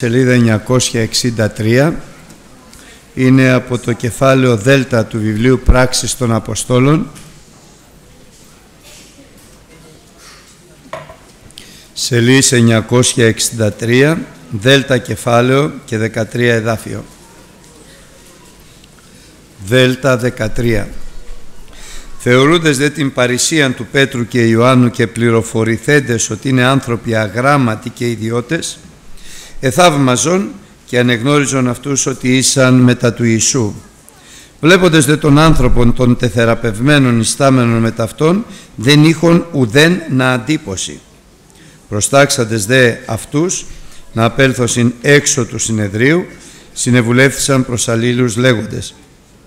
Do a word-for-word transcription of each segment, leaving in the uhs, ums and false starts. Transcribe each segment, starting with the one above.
Σελίδα εννιακόσια εξήντα τρία είναι από το κεφάλαιο Δέλτα του βιβλίου Πράξεις των Αποστόλων, σελίδα εννιακόσια εξήντα τρία, Δέλτα κεφάλαιο και δεκατρία εδάφιο. Δέλτα δεκατρία. Θεωρούντες δε την παρησίαν του Πέτρου και Ιωάννου και πληροφορηθέντες ότι είναι άνθρωποι αγράμματοι και ιδιώτες, εθαύμαζον και ανεγνώριζον αυτούς ότι ήσαν μετά του Ιησού. Βλέποντες δε των άνθρωπων των τεθεραπευμένων ιστάμενων μετ' αυτών, δεν είχον ουδέν να αντίποση. Προστάξαντες δε αυτούς να απέλθωσιν έξω του συνεδρίου, συνεβουλεύθησαν προς αλλήλους λέγοντες: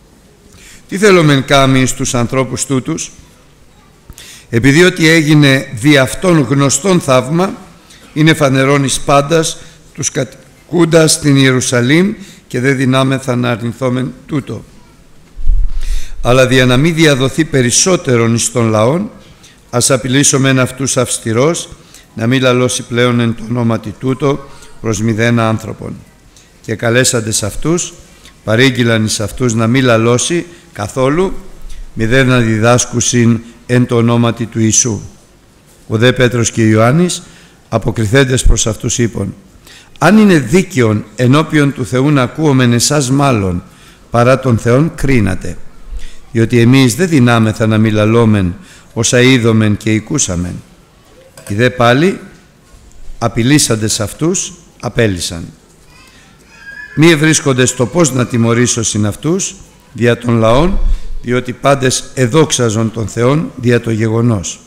τι θέλομεν κάμει στους ανθρώπους τούτους, επειδή ότι έγινε δι' αυτόν γνωστόν θαύμα, είναι φανερόν εις πάντας τους κατοικούντας στην Ιερουσαλήμ και δεν δυνάμεθα να αρνηθόμεν τούτο. Αλλά δια να μην διαδοθεί περισσότερον εις των λαών, ας απειλήσομεν αυτούς αυστηρός, να μην λαλώσει πλέον εν το ονόματι τούτο προς μηδένα άνθρωπον. Και καλέσαντες αυτούς, παρήγγειλαν εις αυτούς να μην λαλώσει καθόλου, μηδέν να διδάσκουσιν εν το ονόματι του Ιησού. Ο δε Πέτρος και Ιωάννης αποκριθέντες προς αυτούς είπον: αν είναι δίκαιον ενώπιον του Θεού να ακούομεν εσάς μάλλον παρά των Θεών, κρίνατε, διότι εμείς δεν δυνάμεθα να μιλαλόμεν όσα είδομεν και οικούσαμεν. Οι δε πάλι απειλήσαντες αυτούς απέλυσαν. Μη ευρίσκοντες το πώς να τιμωρήσωσιν αυτούς δια των λαών, διότι πάντες εδόξαζον των Θεών δια το γεγονός.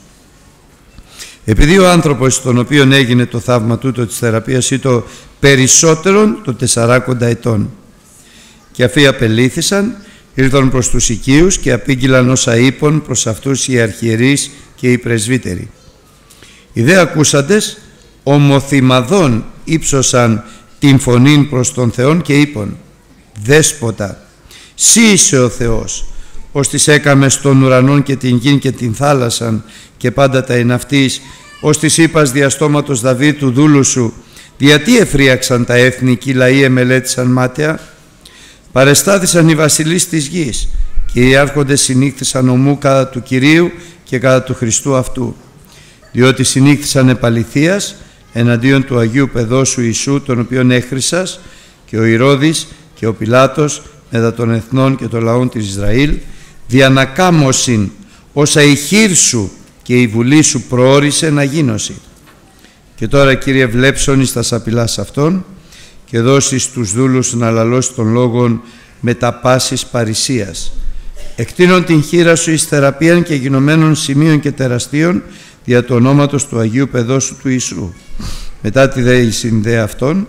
Επειδή ο άνθρωπος στον οποίον έγινε το θαύμα τούτο της θεραπείας ήταν περισσότερον των τεσσαράκοντα ετών, και αφοί απελήθησαν, ήρθαν προς τους οικείους και απήγγειλαν όσα είπαν προς αυτούς οι αρχιερείς και οι πρεσβύτεροι. Οι δε ακούσαντες ομοθυμαδών ύψωσαν την φωνήν προς τον Θεόν και είπαν: Δέσποτα, σύ είσαι ο Θεός, ως τις έκαμες των ουρανών και την γην και την θάλασσαν και πάντα τα εναυτής, ως τις είπας διαστόματος Δαβίδ του δούλου σου, γιατί εφρίαξαν τα έθνη και οι λαοί εμελέτησαν μάταια. Παρεστάθησαν οι βασιλείς της γης και οι άρχοντες συνήχθησαν ομού κατά του Κυρίου και κατά του Χριστού αυτού, διότι συνήχθησαν επαληθείας εναντίον του Αγίου Παιδόσου Ιησού, τον οποίον έχρισας, και ο Ηρώδης και ο Πιλάτος μετά των εθνών και των λαών της Ισραήλ, διανακάμωσιν όσα η χείρ σου και η βουλή σου προόρισε να γίνωση. Και τώρα, Κύριε, βλέψον εις τα σαπηλάς αυτών και δώσεις τους δούλους να λαλώσει των λόγων με τα πάσης παρησίας. Εκτείνων την χείρα σου εις θεραπείαν και γινωμένων σημείων και τεραστίων δια του ονόματος του Αγίου Παιδόσου του Ιησού. Μετά τη δέησιν δε αυτών,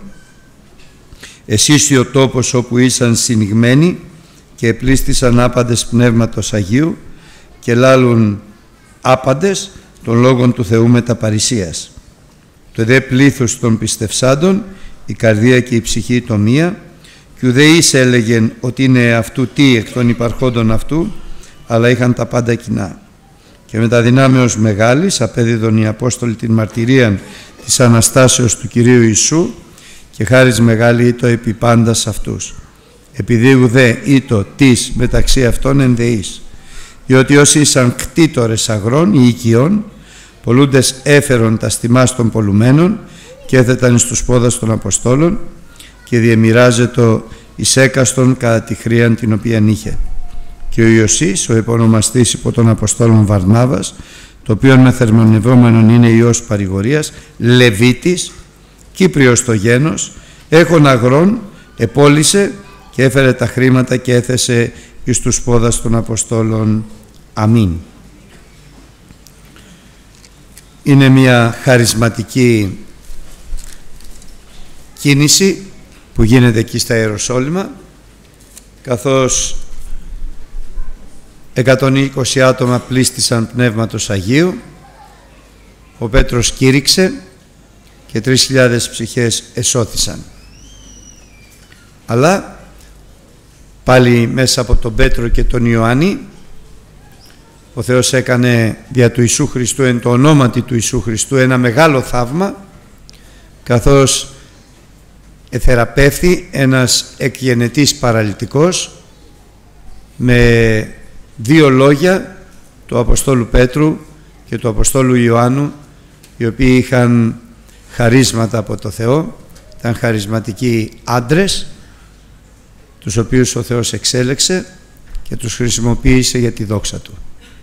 εσείς ο τόπος όπου ήσαν συνηγμένοι και επλήστησαν άπαντες πνεύματος Αγίου και λάλουν άπαντες των λόγων του Θεού με τα παρησίας. Το δε πλήθος των πιστευσάντων, η καρδία και η ψυχή το μία, και ουδεείς έλεγεν ότι είναι αυτού τι εκ των υπαρχόντων αυτού, αλλά είχαν τα πάντα κοινά. Και με τα δυνάμεως μεγάλης απέδιδον οι Απόστολοι την μαρτυρίαν της Αναστάσεως του Κυρίου Ιησού, και χάρις μεγάλη ήτο επί πάντας αυτούς. Επειδή ουδέ ήτο της μεταξύ αυτών ενδεείς, διότι όσοι ήσαν κτήτορες αγρών ή οικειών, πολλούντες έφερον τα στιμάς των πολλουμένων και έθεταν εις τους πόδας των Αποστόλων, και διεμοιράζετο εις έκαστον κατά τη χρείαν την οποία είχε. Και ο Ιωσής, ο επωνομαστής υπό των Αποστόλων Βαρνάβας, το οποίον με θερμονευόμενον είναι ιός παρηγορίας, Λεβίτης, Κύπριος το γένος, έχων αγρών, επόλυσε και έφερε τα χρήματα και έθεσε εις τους πόδας των Αποστόλων. Αμήν. Είναι μια χαρισματική κίνηση που γίνεται εκεί στα Ιεροσόλυμα, καθώς εκατόν είκοσι άτομα πλήστησαν πνεύματος Αγίου, ο Πέτρος κήρυξε και τρεις χιλιάδες ψυχές εσώθησαν. Αλλά πάλι μέσα από τον Πέτρο και τον Ιωάννη ο Θεός έκανε δια του Ιησού Χριστού, εν το ονόματι του Ιησού Χριστού, ένα μεγάλο θαύμα, καθώς εθεραπεύθη ένας εκγενετής παραλυτικός με δύο λόγια του Αποστόλου Πέτρου και του Αποστόλου Ιωάννου, οι οποίοι είχαν χαρίσματα από το Θεό, ήταν χαρισματικοί άντρες, τους οποίους ο Θεός εξέλεξε και τους χρησιμοποίησε για τη δόξα Του.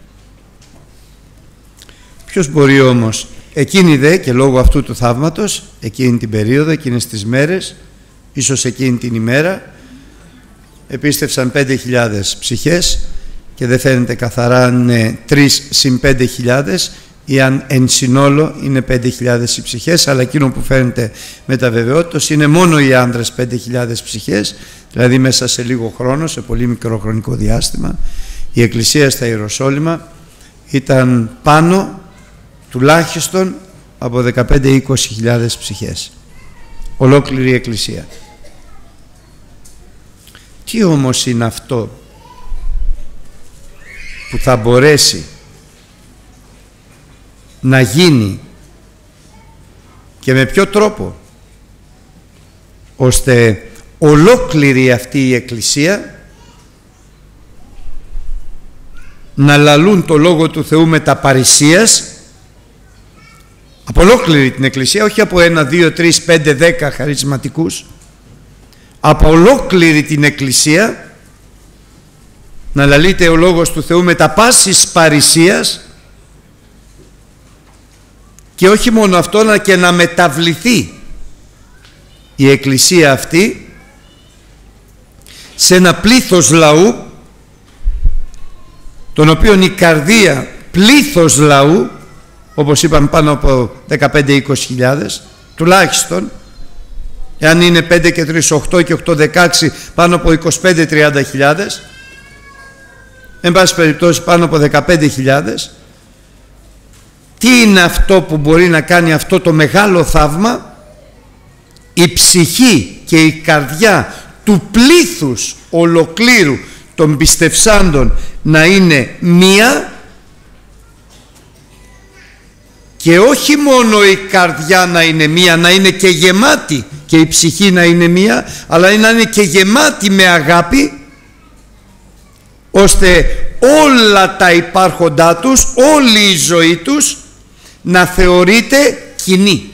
Ποιος μπορεί όμως, εκείνη δε και λόγω αυτού του θαύματος, εκείνη την περίοδο, εκείνες τις μέρες, ίσως εκείνη την ημέρα, επίστευσαν πέντε χιλιάδες ψυχές και δεν φαίνεται καθαρά αν είναι τρεις συν πέντε χιλιάδες ή αν εν συνόλο είναι πέντε χιλιάδες οι ψυχές, αλλά εκείνο που φαίνεται με τα βεβαιότητος είναι μόνο οι άντρες πέντε χιλιάδες ψυχές, δηλαδή μέσα σε λίγο χρόνο, σε πολύ μικρό χρονικό διάστημα, η Εκκλησία στα Ιεροσόλυμα ήταν πάνω τουλάχιστον από δεκαπέντε με είκοσι χιλιάδες ψυχές. Ολόκληρη η Εκκλησία. Τι όμως είναι αυτό που θα μπορέσει να γίνει και με ποιο τρόπο ώστε ολόκληρη αυτή η Εκκλησία να λαλούν το Λόγο του Θεού με τα παρησίας, από ολόκληρη την Εκκλησία, όχι από ένα, δύο, τρεις, πέντε, δέκα χαρισματικούς, από ολόκληρη την Εκκλησία να λαλείται ο Λόγος του Θεού με τα πάσης παρησίας, και όχι μόνο αυτό, αλλά και να μεταβληθεί η Εκκλησία αυτή σε ένα πλήθος λαού, τον οποίον η καρδία πλήθος λαού, όπως είπαμε πάνω από δεκαπέντε με είκοσι χιλιάδες τουλάχιστον, εάν είναι πέντε και τρεις οκτώ και οκτώ δεκαέξι, πάνω από είκοσι πέντε με τριάντα χιλιάδες, εν πάση περιπτώσει πάνω από δεκαπέντε χιλιάδες. Τι είναι αυτό που μπορεί να κάνει αυτό το μεγάλο θαύμα? Η ψυχή και η καρδιά του πλήθους ολοκλήρου των πιστευσάντων να είναι μία, και όχι μόνο η καρδιά να είναι μία, να είναι και γεμάτη, και η ψυχή να είναι μία, αλλά να είναι και γεμάτη με αγάπη, ώστε όλα τα υπάρχοντά τους, όλη η ζωή τους να θεωρείται κοινή.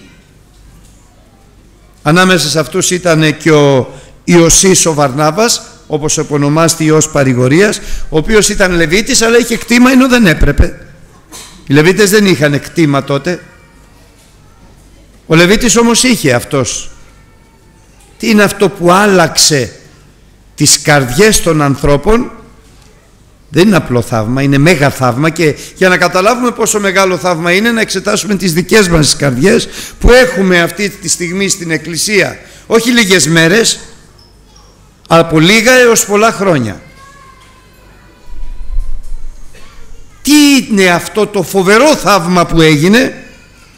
Ανάμεσα σε αυτούς ήταν και ο Ιωσής ο Βαρνάβας, όπως επωνομάστη ως παρηγορίας, ο οποίος ήταν Λεβίτης, αλλά είχε κτήμα ενώ δεν έπρεπε. Οι Λεβίτες δεν είχαν κτήμα τότε. Ο Λεβίτης όμως είχε αυτός. Τι είναι αυτό που άλλαξε τις καρδιές των ανθρώπων? Δεν είναι απλό θαύμα, είναι μέγα θαύμα, και για να καταλάβουμε πόσο μεγάλο θαύμα είναι, να εξετάσουμε τις δικές μας τις καρδιές που έχουμε αυτή τη στιγμή στην Εκκλησία, όχι λίγες μέρες, αλλά από λίγα έως πολλά χρόνια. Τι είναι αυτό το φοβερό θαύμα που έγινε,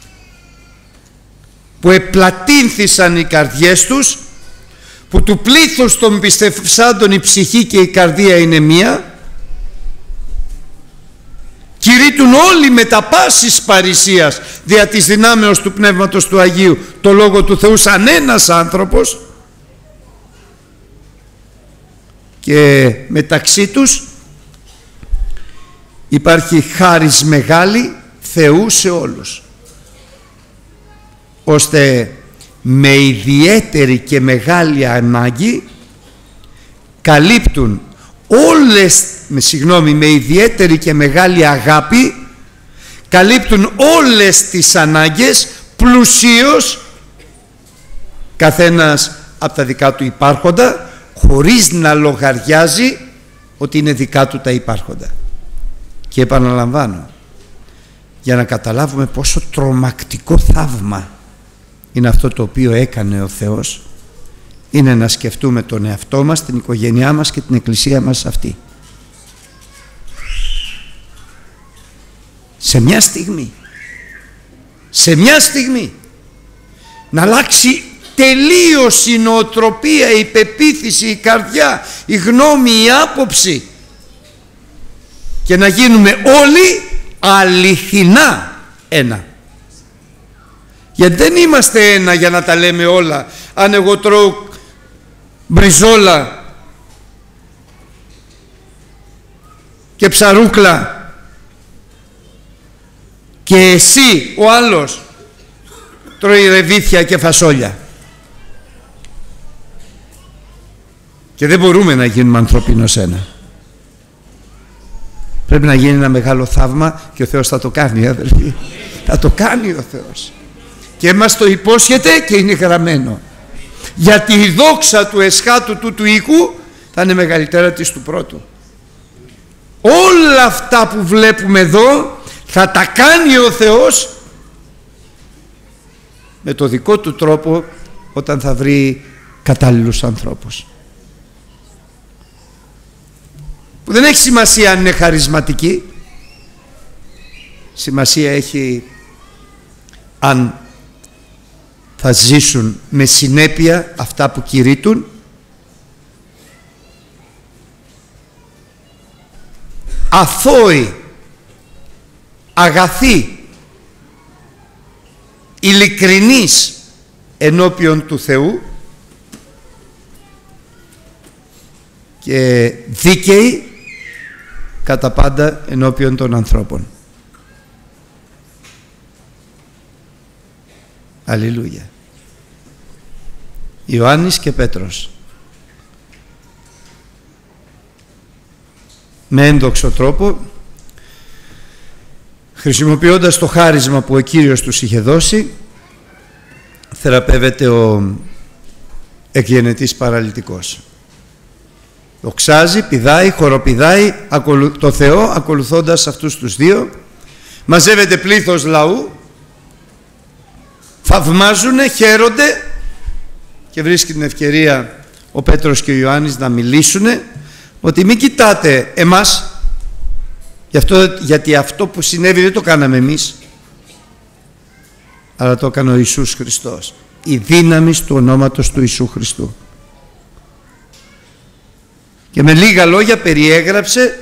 που επλατύνθησαν οι καρδιές τους, που του πλήθους των πιστευσάντων η ψυχή και η καρδία είναι μία, κηρύττουν όλοι με τα πάσης παρησίας δια της δυνάμεως του Πνεύματος του Αγίου το Λόγο του Θεού σαν ένας άνθρωπος, και μεταξύ τους υπάρχει χάρις μεγάλη Θεού σε όλους, ώστε με ιδιαίτερη και μεγάλη ανάγκη καλύπτουν όλες, με συγγνώμη, με ιδιαίτερη και μεγάλη αγάπη καλύπτουν όλες τις ανάγκες πλουσίως, καθένας από τα δικά του υπάρχοντα, χωρίς να λογαριάζει ότι είναι δικά του τα υπάρχοντα. Και επαναλαμβάνω, για να καταλάβουμε πόσο τρομακτικό θαύμα είναι αυτό το οποίο έκανε ο Θεός, είναι να σκεφτούμε τον εαυτό μας, την οικογένειά μας και την Εκκλησία μας αυτή. Σε μια στιγμή, σε μια στιγμή να αλλάξει τελείως η νοοτροπία, η πεποίθηση, η καρδιά, η γνώμη, η άποψη, και να γίνουμε όλοι αληθινά ένα. Γιατί δεν είμαστε ένα για να τα λέμε όλα. Αν εγώ τρώω μπριζόλα και ψαρούκλα και εσύ ο άλλος τρώει ρεβίθια και φασόλια, και δεν μπορούμε να γίνουμε ανθρωπίνος ένα. Πρέπει να γίνει ένα μεγάλο θαύμα και ο Θεός θα το κάνει, αδελφοί. Θα το κάνει ο Θεός και μας το υπόσχεται και είναι γραμμένο, γιατί η δόξα του εσχάτου του του οίκου θα είναι μεγαλύτερα της του πρώτου. Όλα αυτά που βλέπουμε εδώ θα τα κάνει ο Θεός με το δικό του τρόπο, όταν θα βρει κατάλληλους ανθρώπους. Που δεν έχει σημασία αν είναι χαρισματικοί, σημασία έχει αν θα ζήσουν με συνέπεια αυτά που κηρύττουν, αθώοι, αγαθοί, ειλικρινείς ενώπιον του Θεού και δίκαιοι κατά πάντα ενώπιον των ανθρώπων. Αλληλούια. Ιωάννης και Πέτρος με ένδοξο τρόπο, χρησιμοποιώντας το χάρισμα που ο Κύριος τους είχε δώσει, θεραπεύεται ο εκγενετής παραλυτικός. Δοξάζει, πηδάει, χοροπηδάει το Θεό ακολουθώντας αυτούς τους δύο. Μαζεύεται πλήθος λαού, θαυμάζουνε, χαίρονται, και βρίσκει την ευκαιρία ο Πέτρος και ο Ιωάννης να μιλήσουνε ότι μην κοιτάτε εμάς, γι αυτό, γιατί αυτό που συνέβη δεν το κάναμε εμείς, αλλά το έκανε ο Ιησούς Χριστός, η δύναμη του ονόματος του Ιησού Χριστού. Και με λίγα λόγια περιέγραψε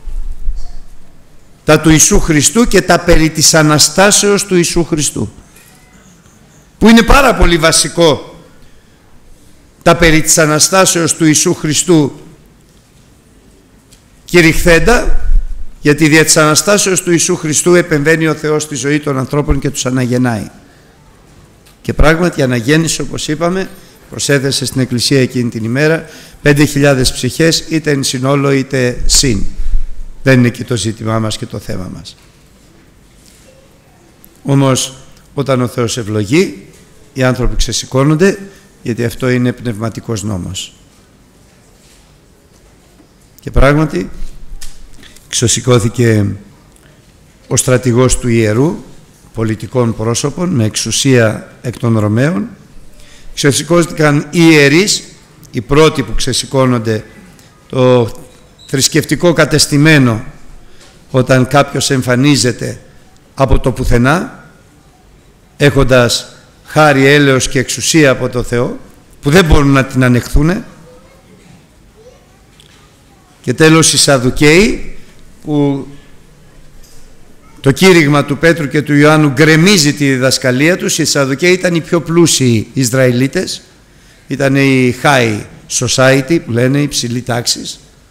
τα του Ιησού Χριστού και τα περί της Αναστάσεως του Ιησού Χριστού, που είναι πάρα πολύ βασικό. Τα περί της Αναστάσεως του Ιησού Χριστού κηρυχθέντα, γιατί δια της Αναστάσεως του Ιησού Χριστού επεμβαίνει ο Θεός στη ζωή των ανθρώπων και τους αναγεννάει. Και πράγματι η αναγέννηση, όπως είπαμε, προσέθεσε στην Εκκλησία εκείνη την ημέρα πέντε χιλιάδες ψυχές, είτε εν συνόλο είτε συν. Δεν είναι εκεί το ζήτημά μας και το θέμα μας. Όμως όταν ο Θεός ευλογεί, οι άνθρωποι ξεσηκώνονται, γιατί αυτό είναι πνευματικός νόμος. Και πράγματι ξεσηκώθηκε ο στρατηγός του ιερού, πολιτικών πρόσωπων με εξουσία εκ των Ρωμαίων. Ξεσηκώθηκαν οι ιερείς, οι πρώτοι που ξεσηκώνονται, το θρησκευτικό κατεστημένο, όταν κάποιος εμφανίζεται από το πουθενά έχοντας χάρη, έλεος και εξουσία από το Θεό, που δεν μπορούν να την ανεχθούν. Και τέλος οι Σαδουκαίοι, που το κήρυγμα του Πέτρου και του Ιωάννου γκρεμίζει τη διδασκαλία τους. Οι Σαδουκαίοι ήταν οι πιο πλούσιοι Ισραηλίτες, ήταν η high society που λένε, η υψηλή τάξη,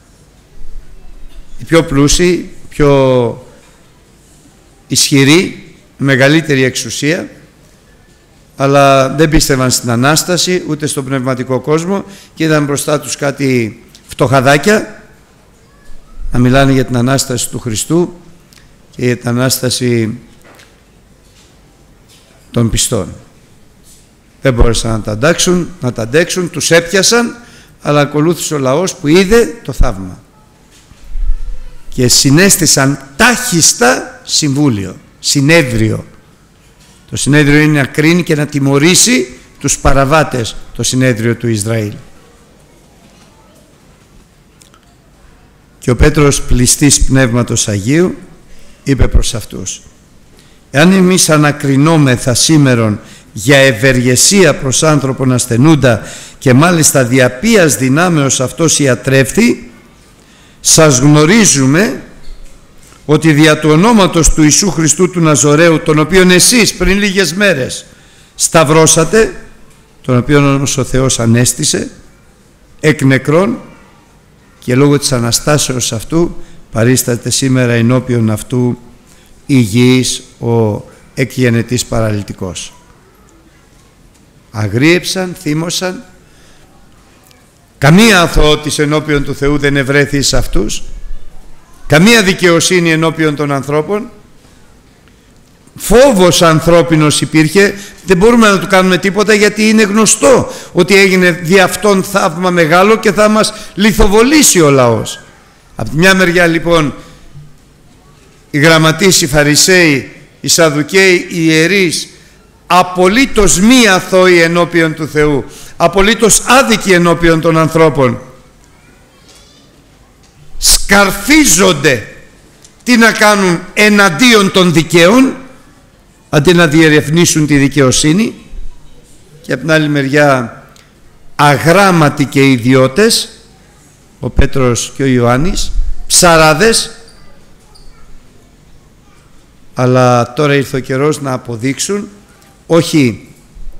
οι πιο πλούσιοι, πιο ισχυροί, μεγαλύτερη εξουσία, αλλά δεν πίστευαν στην Ανάσταση ούτε στον πνευματικό κόσμο και είδαν μπροστά τους κάτι φτωχαδάκια να μιλάνε για την Ανάσταση του Χριστού και για την Ανάσταση των πιστών. Δεν μπόρεσαν να τα αντάξουν, να τα αντέξουν, τους έπιασαν, αλλά ακολούθησε ο λαός που είδε το θαύμα και συνέστησαν τάχιστα συμβούλιο, συνέδριο. Το συνέδριο είναι να κρίνει και να τιμωρήσει τους παραβάτες, το συνέδριο του Ισραήλ. Και ο Πέτρος, πληστής Πνεύματος Αγίου, είπε προς αυτούς: εάν εμείς ανακρινόμεθα σήμερον για ευεργεσία προς άνθρωπον ασθενούντα και μάλιστα διαπίας δυνάμεως αυτός ιατρεύθη, σας γνωρίζουμε ότι δια του ονόματος του Ιησού Χριστού του Ναζωραίου, τον οποίον εσείς πριν λίγες μέρες σταυρώσατε, τον οποίον όμως ο Θεός ανέστησε εκ νεκρών, και λόγω της Αναστάσεως αυτού παρίσταται σήμερα ενώπιον αυτού υγιής ο εκγενετής παραλυτικός. Αγρίεψαν, θύμωσαν, καμία αθωότης ενώπιον του Θεού δεν ευρέθη σε αυτούς, καμία δικαιοσύνη ενώπιον των ανθρώπων, φόβος ανθρώπινος υπήρχε, δεν μπορούμε να του κάνουμε τίποτα, γιατί είναι γνωστό ότι έγινε δι' αυτόν θαύμα μεγάλο και θα μας λιθοβολήσει ο λαός. Από τη μια μεριά λοιπόν οι γραμματείς, οι Φαρισαίοι, οι Σαδουκαίοι, οι ιερείς, απολύτως μη αθώοι ενώπιον του Θεού, απολύτως άδικοι ενώπιον των ανθρώπων, σκαρφίζονται τι να κάνουν εναντίον των δικαίων, αντί να διερευνήσουν τη δικαιοσύνη, και από την άλλη μεριά αγράμματοι και ιδιώτες, ο Πέτρος και ο Ιωάννης, ψαράδες, αλλά τώρα ήρθε ο καιρός να αποδείξουν όχι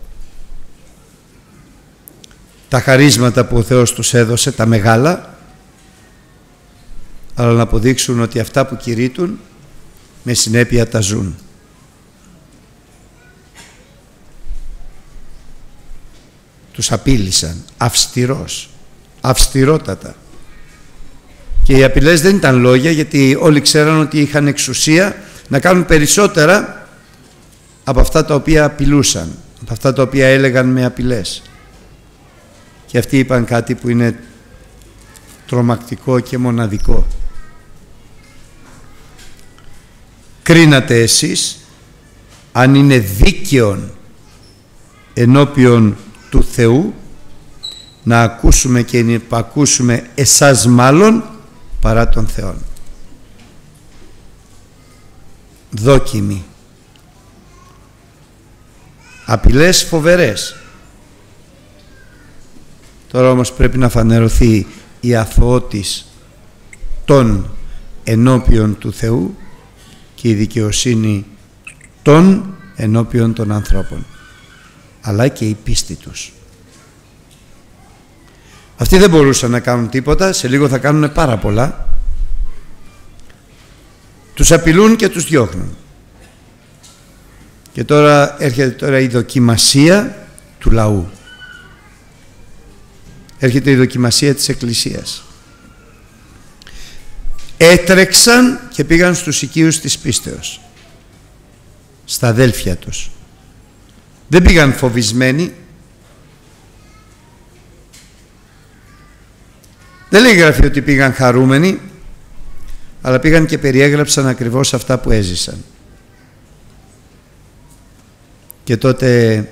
τα χαρίσματα που ο Θεός τους έδωσε, τα μεγάλα, αλλά να αποδείξουν ότι αυτά που κηρύττουν με συνέπεια τα ζουν. Τους απείλησαν αυστηρός, αυστηρότατα, και οι απειλές δεν ήταν λόγια, γιατί όλοι ξέραν ότι είχαν εξουσία να κάνουν περισσότερα από αυτά τα οποία απειλούσαν, από αυτά τα οποία έλεγαν με απειλές. Και αυτοί είπαν κάτι που είναι τρομακτικό και μοναδικό. Κρίνατε εσείς αν είναι δίκαιον ενώπιον του Θεού να ακούσουμε και να υπακούσουμε εσάς μάλλον παρά τον Θεόν. Δόκιμοι, απειλές φοβερές. Τώρα όμως πρέπει να φανερωθεί η αθωότης των ενώπιον του Θεού και η δικαιοσύνη των ενώπιον των ανθρώπων, αλλά και η πίστη τους. Αυτοί δεν μπορούσαν να κάνουν τίποτα, σε λίγο θα κάνουν πάρα πολλά. Τους απειλούν και τους διώχνουν. Και τώρα έρχεται τώρα η δοκιμασία του λαού. Έρχεται η δοκιμασία της Εκκλησίας. Έτρεξαν και πήγαν στους οικείους της πίστεως, στα αδέλφια τους. Δεν πήγαν φοβισμένοι. Δεν λέει γραφή ότι πήγαν χαρούμενοι, αλλά πήγαν και περιέγραψαν ακριβώς αυτά που έζησαν. Και τότε,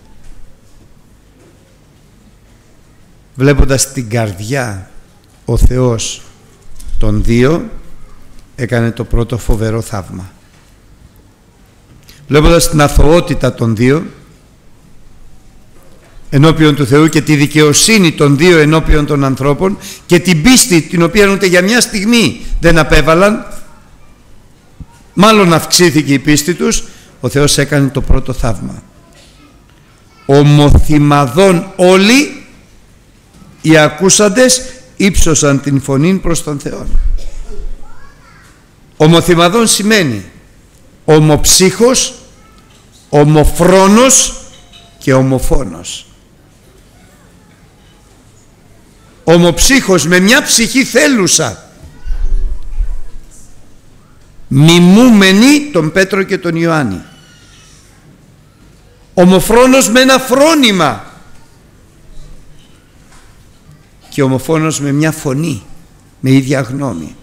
βλέποντας την καρδιά, ο Θεός των δύο έκανε το πρώτο φοβερό θαύμα. Βλέποντας την αθωότητα των δύο ενώπιον του Θεού και τη δικαιοσύνη των δύο ενώπιον των ανθρώπων και την πίστη την οποία ούτε για μια στιγμή δεν απέβαλαν, μάλλον αυξήθηκε η πίστη τους, ο Θεός έκανε το πρώτο θαύμα. Ομοθυμαδών όλοι οι ακούσαντες ύψωσαν την φωνή προς τον Θεό. Ομοθυμαδών σημαίνει ομοψύχος, ομοφρόνος και ομοφόνος. Ομοψύχος με μια ψυχή θέλουσα, μιμούμενη τον Πέτρο και τον Ιωάννη. Ομοφρόνος με ένα φρόνημα και ομοφόνος με μια φωνή, με ίδια γνώμη.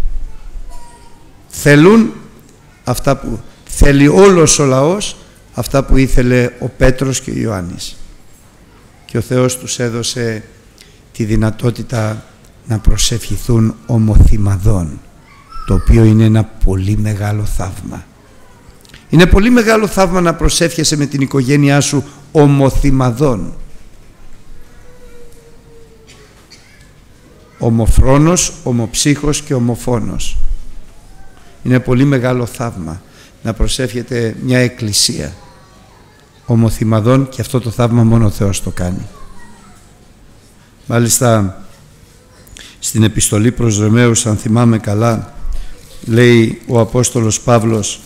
Θέλουν αυτά που θέλει όλος ο λαός, αυτά που ήθελε ο Πέτρος και ο Ιωάννης. Και ο Θεός τους έδωσε τη δυνατότητα να προσευχηθούν ομοθυμαδών, το οποίο είναι ένα πολύ μεγάλο θαύμα. Είναι πολύ μεγάλο θαύμα να προσεύχεσαι με την οικογένειά σου ομοθυμαδών. Ομοφρόνος, ομοψύχος και ομοφόνος. Είναι πολύ μεγάλο θαύμα να προσεύχεται μια εκκλησία ομοθυμαδών, και αυτό το θαύμα μόνο ο Θεός το κάνει. Μάλιστα στην επιστολή προς Ρωμαίους, αν θυμάμαι καλά, λέει ο Απόστολος Παύλος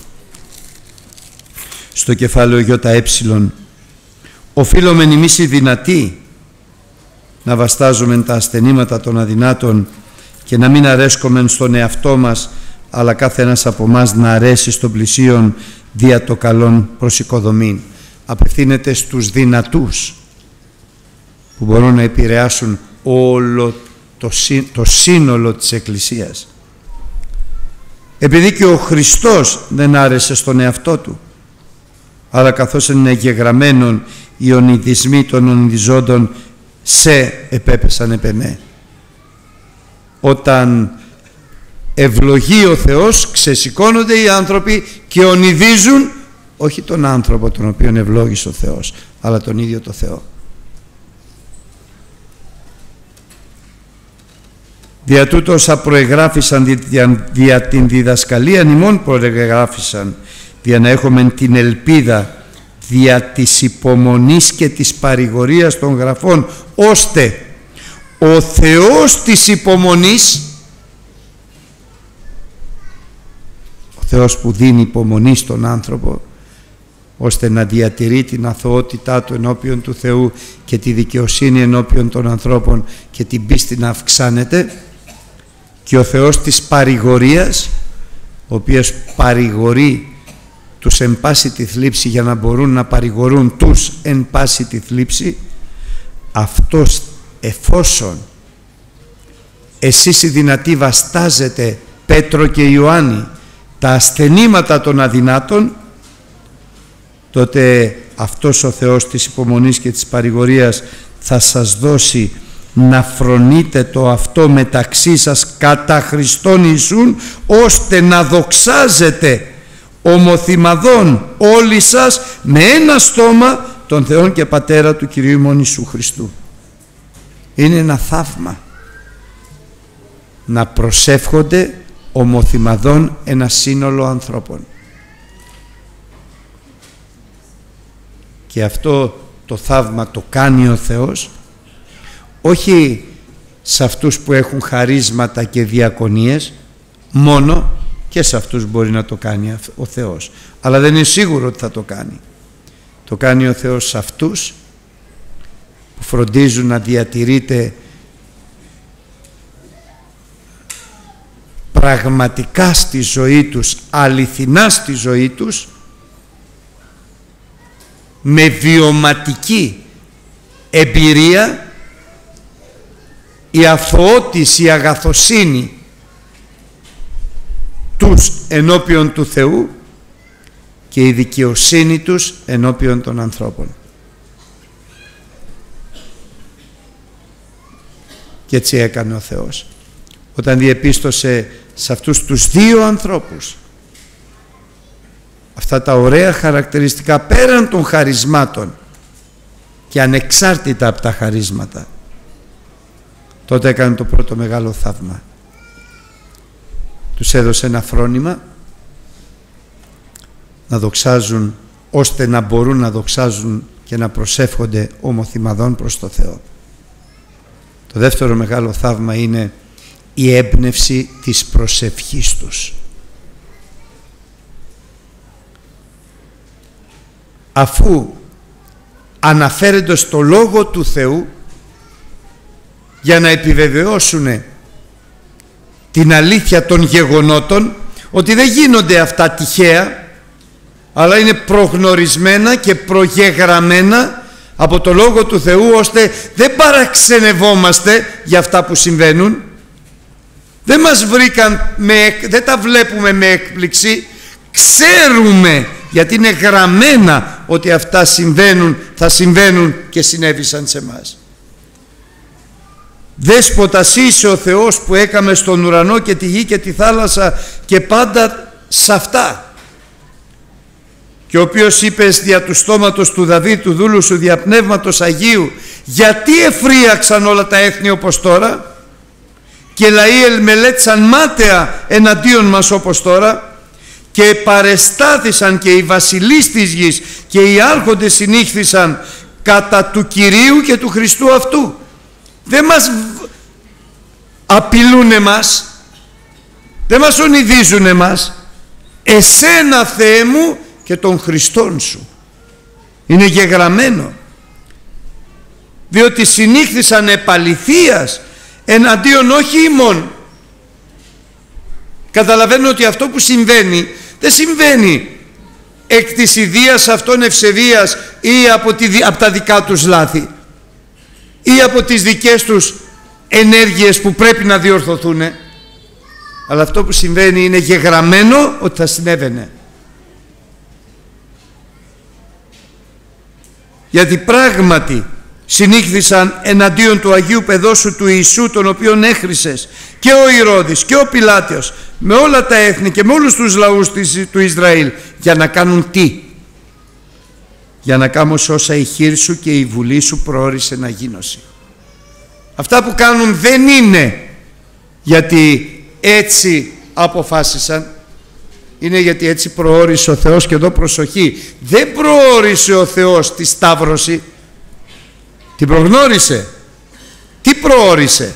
στο κεφάλαιο ΙΕ, οφείλομεν εμείς οι δυνατοί να βαστάζομεν τα ασθενήματα των αδυνάτων και να μην αρέσκομεν στον εαυτό μας, αλλά κάθε ένας από εμάς να αρέσει στον πλησίον δια το καλόν προς οικοδομήν. Απευθύνεται στους δυνατούς που μπορούν να επηρεάσουν όλο το, σύ, το σύνολο της Εκκλησίας. Επειδή και ο Χριστός δεν άρεσε στον εαυτό του, αλλά καθώς είναι γεγραμμένον οι ονειδισμοί των ονειδιζόντων σε επέπεσαν επ' εμέ. Όταν ευλογεί ο Θεός, ξεσηκώνονται οι άνθρωποι και ονειδίζουν όχι τον άνθρωπο τον οποίον ευλόγησε ο Θεός, αλλά τον ίδιο το Θεό. Δια τούτο όσα προεγράφησαν δια, δια την διδασκαλία ημών προεγράφησαν, δια να έχουμε την ελπίδα δια της υπομονής και της παρηγορίας των γραφών, ώστε ο Θεός της υπομονής, ο Θεός που δίνει υπομονή στον άνθρωπο ώστε να διατηρεί την αθωότητά του ενώπιον του Θεού και τη δικαιοσύνη ενώπιον των ανθρώπων και την πίστη να αυξάνεται, και ο Θεός της παρηγορίας, ο οποίος παρηγορεί τους εν πάση τη θλίψη για να μπορούν να παρηγορούν τους εν πάση τη θλίψη, αυτός εφόσον εσείς οι δυνατοί βαστάζετε, Πέτρο και Ιωάννη, τα ασθενήματα των αδυνάτων, τότε αυτός ο Θεός της υπομονής και της παρηγορίας θα σας δώσει να φρονείτε το αυτό μεταξύ σας κατά Χριστόν Ιησούν, ώστε να δοξάζετε ομοθυμαδών όλοι σας με ένα στόμα τον Θεόν και Πατέρα του Κυρίου ημών Ιησού Χριστού. Είναι ένα θαύμα να προσεύχονται ομοθυμαδών ένα σύνολο ανθρώπων. Και αυτό το θαύμα το κάνει ο Θεός όχι σε αυτούς που έχουν χαρίσματα και διακονίες μόνο, και σε αυτούς μπορεί να το κάνει ο Θεός, αλλά δεν είναι σίγουρο ότι θα το κάνει. Το κάνει ο Θεός σε αυτούς που φροντίζουν να διατηρείται πραγματικά στη ζωή τους, αληθινά στη ζωή τους, με βιωματική εμπειρία, η αθωότηση, η αγαθοσύνη τους ενώπιον του Θεού και η δικαιοσύνη τους ενώπιον των ανθρώπων. Και έτσι έκανε ο Θεός όταν διεπίστωσε σε αυτούς τους δύο ανθρώπους αυτά τα ωραία χαρακτηριστικά πέραν των χαρισμάτων και ανεξάρτητα από τα χαρίσματα. Τότε έκανε το πρώτο μεγάλο θαύμα. Τους έδωσε ένα φρόνημα να δοξάζουν, ώστε να μπορούν να δοξάζουν και να προσεύχονται ομοθυμαδών προς το Θεό. Το δεύτερο μεγάλο θαύμα είναι η έμπνευση της προσευχής τους. Αφού αναφέρονται στο Λόγο του Θεού για να επιβεβαιώσουν την αλήθεια των γεγονότων, ότι δεν γίνονται αυτά τυχαία, αλλά είναι προγνωρισμένα και προγεγραμμένα από το Λόγο του Θεού, ώστε δεν παραξενευόμαστε για αυτά που συμβαίνουν, δεν μας βρήκαν, με, δεν τα βλέπουμε με έκπληξη, ξέρουμε, γιατί είναι γραμμένα ότι αυτά συμβαίνουν, θα συμβαίνουν και συνέβησαν σε μας. Δέσποτας είσαι ο Θεός που έκαμε στον ουρανό και τη γη και τη θάλασσα και πάντα σε αυτά, και ο οποίος είπες δια του στόματος του Δαβίδ του δούλου σου δια πνεύματος Αγίου, γιατί εφρίαξαν όλα τα έθνη όπως τώρα και λαοί ελμελέτησαν μάταια εναντίον μας όπως τώρα, και παρεστάθησαν και οι βασιλείς της γης και οι άρχοντες συνήχθησαν κατά του Κυρίου και του Χριστού αυτού. Δεν μας απειλούν εμάς, δεν μας ονειδίζουν εμάς. Εσένα, Θεέ μου, και των Χριστών σου. Είναι γεγραμμένο. Διότι συνήχθησαν επαληθείας εναντίον όχι ημών. Καταλαβαίνω ότι αυτό που συμβαίνει δεν συμβαίνει εκ της ιδείας αυτών ευσεβίας ή από, τη, από τα δικά τους λάθη ή από τις δικές τους ενέργειες που πρέπει να διορθωθούν, αλλά αυτό που συμβαίνει είναι γεγραμμένο ότι θα συνέβαινε. Γιατί πράγματι συνήχθησαν εναντίον του Αγίου Παιδόσου του Ιησού, τον οποίον έχρισες, και ο Ηρώδης και ο Πιλάτεος με όλα τα έθνη και με όλους τους λαούς του Ισραήλ, για να κάνουν τι? Για να κάνουν όσα η χείρ σου και η βουλή σου προόρισε να γίνωση. Αυτά που κάνουν δεν είναι γιατί έτσι αποφάσισαν, είναι γιατί έτσι προόρισε ο Θεός. Και εδώ προσοχή, δεν προόρισε ο Θεός τη σταύρωση, την προγνώρισε. Τι προόρισε?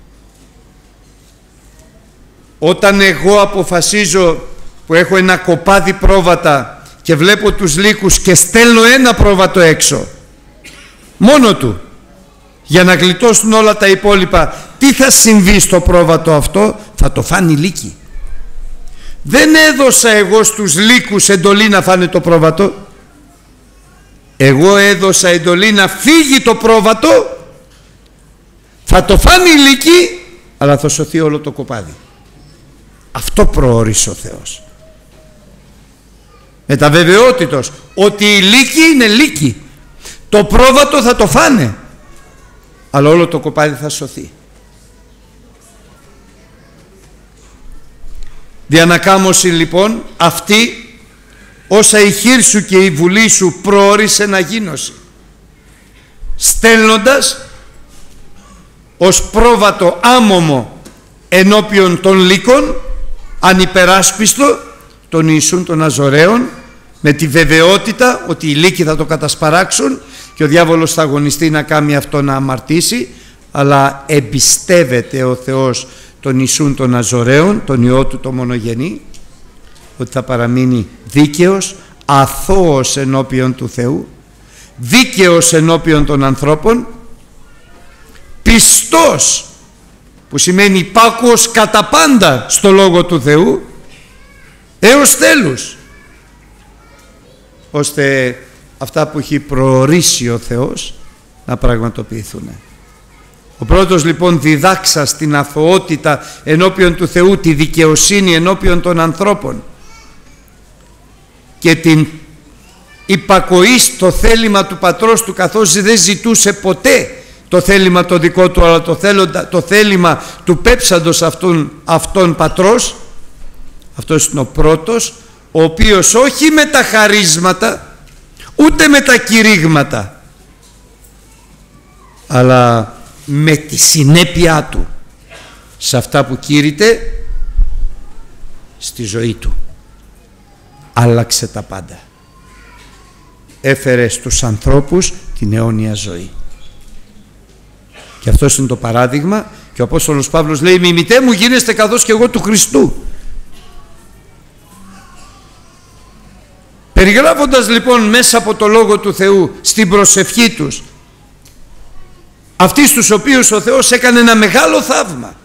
Όταν εγώ αποφασίζω, που έχω ένα κοπάδι πρόβατα και βλέπω τους λύκους και στέλνω ένα πρόβατο έξω μόνο του για να γλιτώσουν όλα τα υπόλοιπα, τι θα συμβεί στο πρόβατο αυτό? Θα το φάνε οι λύκοι. Δεν έδωσα εγώ στους λύκους εντολή να φάνε το πρόβατο. Εγώ έδωσα εντολή να φύγει το πρόβατο. Θα το φάνε οι λύκοι, αλλά θα σωθεί όλο το κοπάδι. Αυτό προόρισε ο Θεός. Με τα βεβαιότητος ότι οι λύκοι είναι λύκοι. Το πρόβατο θα το φάνε, αλλά όλο το κοπάδι θα σωθεί. Διανακάμωση λοιπόν αυτή, όσα η χείρ σου και η βουλή σου προόρισε να γίνωση, στέλνοντας ως πρόβατο άμωμο ενώπιον των λύκων, ανυπεράσπιστο, τον Ιησούν των Ναζωραίων, με τη βεβαιότητα ότι οι λύκοι θα το κατασπαράξουν και ο διάβολος θα αγωνιστεί να κάνει αυτό να αμαρτήσει, αλλά εμπιστεύεται ο Θεός τον Ιησούν των Ναζωραίων, τον Υιό του το μονογενή, ότι θα παραμείνει δίκαιος, αθώος ενώπιον του Θεού, δίκαιος ενώπιον των ανθρώπων, πιστός, που σημαίνει υπάκουος κατά πάντα στο Λόγο του Θεού, έως τέλους, ώστε αυτά που έχει προορίσει ο Θεός να πραγματοποιηθούν. Ο πρώτος λοιπόν διδάξας την αθωότητα ενώπιον του Θεού, τη δικαιοσύνη ενώπιον των ανθρώπων και την υπακοή στο θέλημα του πατρός του, καθώς δεν ζητούσε ποτέ το θέλημα το δικό του, αλλά το, θέλοντα, το θέλημα του πέψαντος αυτόν, αυτόν πατρός. Αυτός είναι ο πρώτος, ο οποίος όχι με τα χαρίσματα ούτε με τα κηρύγματα, αλλά με τη συνέπειά του σε αυτά που κήρυτε στη ζωή του, άλλαξε τα πάντα. Έφερε στους ανθρώπους την αιώνια ζωή. Και αυτό είναι το παράδειγμα, και ο Απόστολος Παύλος λέει: μιμητέ μου γίνεστε καθώς και εγώ του Χριστού. Περιγράφοντας λοιπόν μέσα από το Λόγο του Θεού στην προσευχή τους, αυτοί στους οποίους ο Θεός έκανε ένα μεγάλο θαύμα,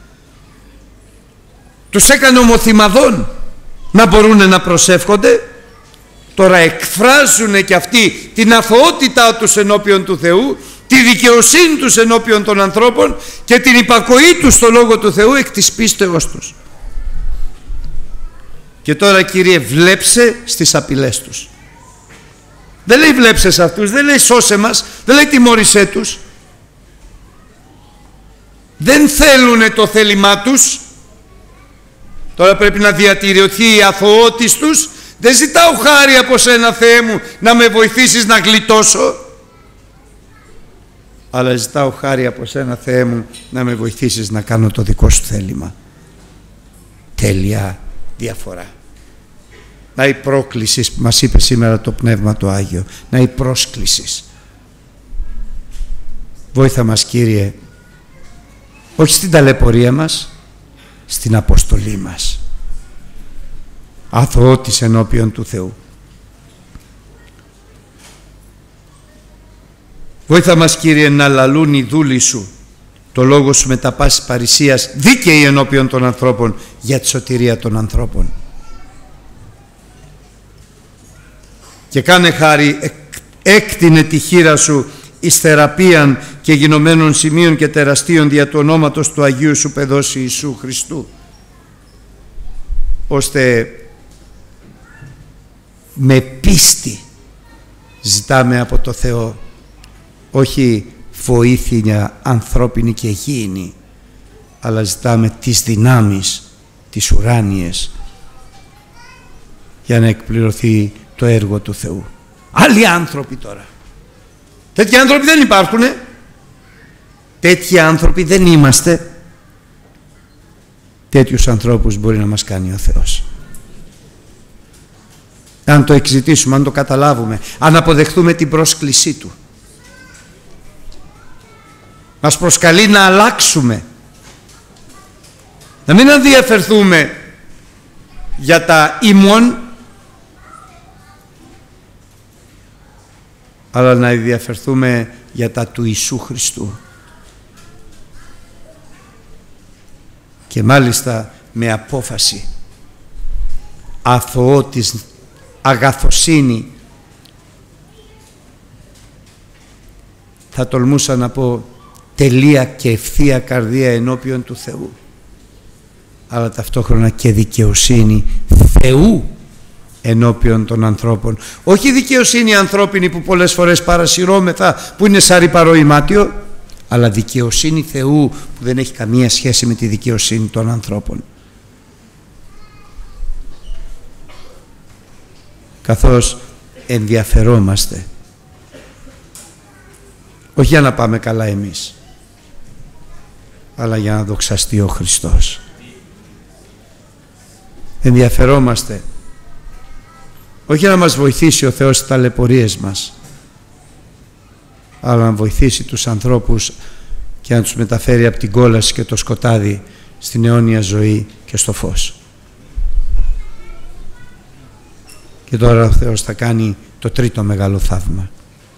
τους έκανε ομοθυμαδών να μπορούν να προσεύχονται, τώρα εκφράζουν και αυτοί την αθωότητά τους ενώπιον του Θεού, τη δικαιοσύνη τους ενώπιον των ανθρώπων και την υπακοή τους στο Λόγο του Θεού εκ της πίστεως τους. Και τώρα, Κύριε, βλέψε στις απειλές τους. Δεν λέει βλέψε σε αυτούς, δεν λέει σώσε μας, δεν λέει τιμώρησέ τους. Δεν θέλουνε το θέλημά τους. Τώρα πρέπει να διατηρηθεί η αθωότης τους. Δεν ζητάω χάρη από σένα, Θεέ μου, να με βοηθήσεις να γλιτώσω, αλλά ζητάω χάρη από σένα, Θεέ μου, να με βοηθήσεις να κάνω το δικό σου θέλημα. Τέλεια διαφορά. Να η πρόκληση που μας είπε σήμερα το Πνεύμα το Άγιο, να η πρόσκληση. Βόηθα μας, Κύριε, όχι στην ταλαιπωρία μας, στην αποστολή μας, αθωότης ενώπιον του Θεού. Βόηθα μας, Κύριε, να λαλούν οι δούλοι Σου το λόγο Σου με τα πάσης παρησίας, δίκαιοι ενώπιον των ανθρώπων, για τη σωτηρία των ανθρώπων. Και κάνε χάρη, έκτινε τη χείρα Σου εις θεραπείαν και γινωμένων σημείων και τεραστίων δια του ονόματος του Αγίου Σου Παιδός Ιησού Χριστού, ώστε με πίστη ζητάμε από το Θεό, όχι βοήθεια ανθρώπινη και γήινη, αλλά ζητάμε τις δυνάμεις τις ουράνιες για να εκπληρωθεί το έργο του Θεού. Άλλοι άνθρωποι τώρα, τέτοιοι άνθρωποι δεν υπάρχουν, τέτοιοι άνθρωποι δεν είμαστε. Τέτοιους ανθρώπους μπορεί να μας κάνει ο Θεός, αν το εξητήσουμε, αν το καταλάβουμε, αν αποδεχθούμε την πρόσκλησή Του. Μας προσκαλεί να αλλάξουμε, να μην ενδιαφερθούμε για τα ημών, αλλά να ενδιαφερθούμε για τα του Ιησού Χριστού, και μάλιστα με απόφαση, αθωότης αγαθοσύνη, θα τολμούσα να πω τελεία και ευθεία καρδία ενώπιον του Θεού, αλλά ταυτόχρονα και δικαιοσύνη Θεού ενώπιον των ανθρώπων. Όχι δικαιοσύνη ανθρώπινη που πολλές φορές παρασυρώμεθα, που είναι σαν ρυπαροημάτιο, αλλά δικαιοσύνη Θεού που δεν έχει καμία σχέση με τη δικαιοσύνη των ανθρώπων. Καθώς ενδιαφερόμαστε, όχι για να πάμε καλά εμείς, αλλά για να δοξαστεί ο Χριστός. Ενδιαφερόμαστε όχι για να μας βοηθήσει ο Θεός στις ταλαιπωρίες μας, αλλά να βοηθήσει τους ανθρώπους και να τους μεταφέρει από την κόλαση και το σκοτάδι στην αιώνια ζωή και στο φως. Και τώρα ο Θεός θα κάνει το τρίτο μεγάλο θαύμα.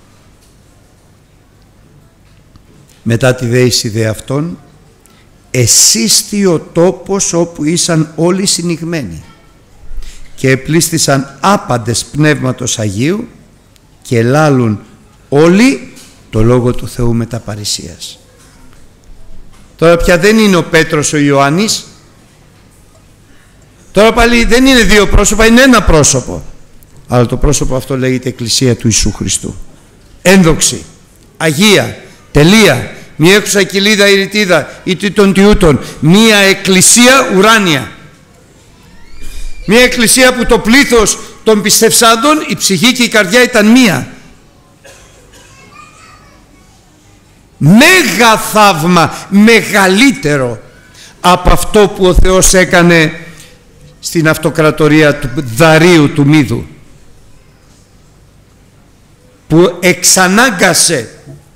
Μετά τη δέηση δε αυτών, εσύστη ο τόπος όπου ήσαν όλοι συνηγμένοι και επλήστησαν άπαντες Πνεύματος Αγίου και λάλουν όλοι το Λόγο του Θεού μετά παρησίας. Τώρα πια δεν είναι ο Πέτρος ο Ιωάννης, τώρα πάλι δεν είναι δύο πρόσωπα, είναι ένα πρόσωπο, αλλά το πρόσωπο αυτό λέγεται Εκκλησία του Ιησού Χριστού. Ένδοξη, Αγία, τελεία, μία έξουσα κοιλίδα ή ρητίδα ή των τιούτων, μία εκκλησία ουράνια, μία εκκλησία που το πλήθος των πιστευσάντων, η ψυχή και η καρδιά ήταν μία. Μέγα θαύμα, μεγαλύτερο από αυτό που ο Θεός έκανε στην αυτοκρατορία του Δαρίου του Μίδου, που εξανάγκασε,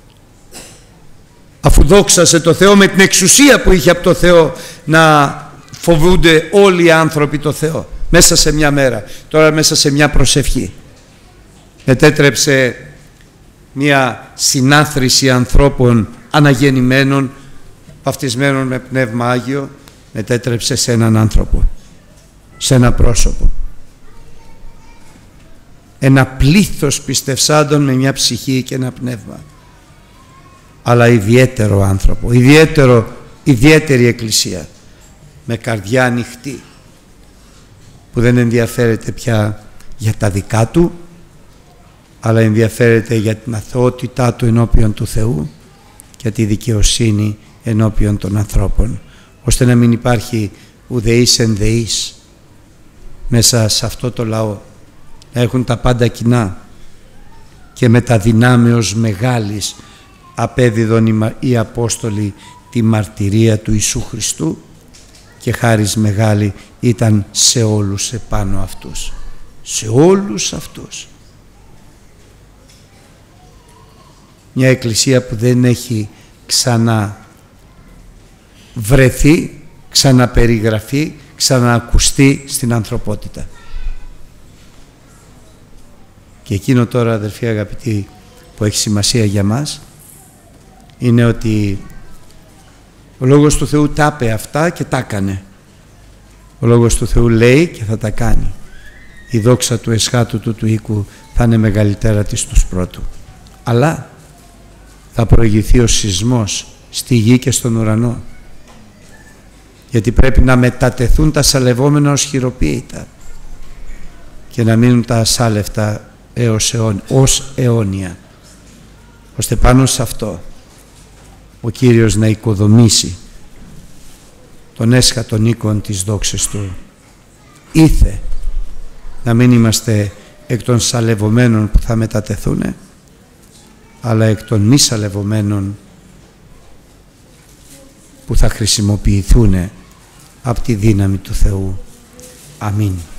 αφού δόξασε το Θεό με την εξουσία που είχε από το Θεό, να φοβούνται όλοι οι άνθρωποι το Θεό μέσα σε μια μέρα. Τώρα μέσα σε μια προσευχή μετέτρεψε μια συνάθρηση ανθρώπων αναγεννημένων, βαφτισμένων με Πνεύμα Άγιο, μετέτρεψε σε έναν άνθρωπο, σε ένα πρόσωπο, ένα πλήθος πιστευσάντων με μια ψυχή και ένα πνεύμα, αλλά ιδιαίτερο άνθρωπο, ιδιαίτερο, ιδιαίτερη εκκλησία, με καρδιά ανοιχτή, που δεν ενδιαφέρεται πια για τα δικά του, αλλά ενδιαφέρεται για την αθωότητά του ενώπιον του Θεού και τη δικαιοσύνη ενώπιον των ανθρώπων, ώστε να μην υπάρχει ουδεής εν δεής μέσα σε αυτό το λαό, να έχουν τα πάντα κοινά, και με τα δυνάμεως μεγάλης απέδιδον οι Απόστολοι τη μαρτυρία του Ιησού Χριστού, και χάρις μεγάλη ήταν σε όλους επάνω αυτούς. σε όλους αυτούς. Μια εκκλησία που δεν έχει ξαναβρεθεί, ξαναπεριγραφεί, ξαναακουστεί στην ανθρωπότητα. Και εκείνο τώρα, αδελφοί αγαπητοί, που έχει σημασία για μας είναι ότι ο Λόγος του Θεού τα είπε αυτά και τα έκανε. Ο Λόγος του Θεού λέει και θα τα κάνει. Η δόξα του εσχάτου του του οίκου θα είναι μεγαλύτερα της τους πρώτου. Αλλά θα προηγηθεί ο σεισμός στη γη και στον ουρανό. Γιατί πρέπει να μετατεθούν τα σαλευόμενα ως χειροποίητα και να μείνουν τα ασάλευτα έως αιών, ως αιώνια, ώστε πάνω σε αυτό ο Κύριος να οικοδομήσει τον έσχατον οίκον της δόξης Του. Ήθε να μην είμαστε εκ των σαλευωμένων που θα μετατεθούν, αλλά εκ των μη σαλευωμένων που θα χρησιμοποιηθούν από τη δύναμη του Θεού. Αμήν.